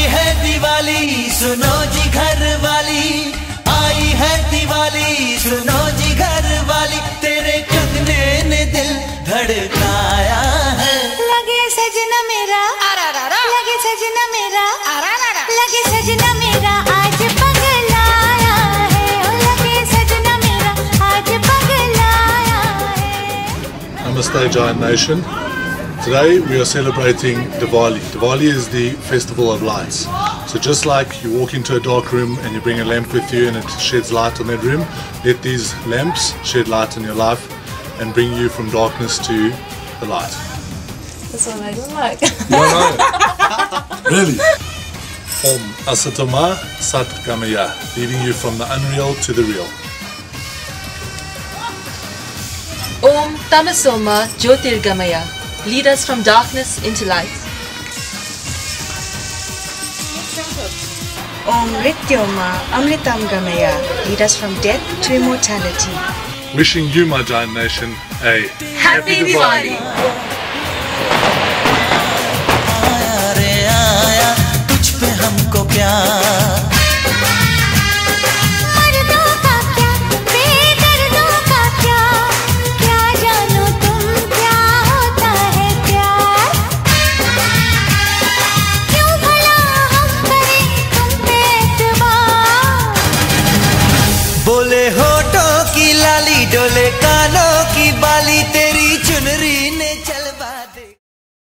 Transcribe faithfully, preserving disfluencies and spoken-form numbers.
है दिवाली सुनो जी घर वाली, आई है दिवाली सुनो जी घर वाली, तेरे कंगने ने दिल धड़काया है। लगे सजना मेरा, लगे सजना मेरा, लगे सजना मेरा आज पगलाया है, लगे सजना मेरा आज पगलाया है। Namaste Giant Nation. Today we are celebrating Diwali. Diwali is the festival of lights. So just like you walk into a dark room and you bring a lamp with you and it sheds light on that room, let these lamps shed light in your life and bring you from darkness to the light. That's one I don't like. No, no. Really? Om Asatoma Sat Gamaya, leading you from the unreal to the real. Om Tamasoma Jyotirgamaya, lead us from darkness into light. Om Rityoma Amritam Gamaya, lead us from death to immortality. Wishing you, my giant nation, a Happy Diwali! आया रे आया तुझ पे हमको प्यार,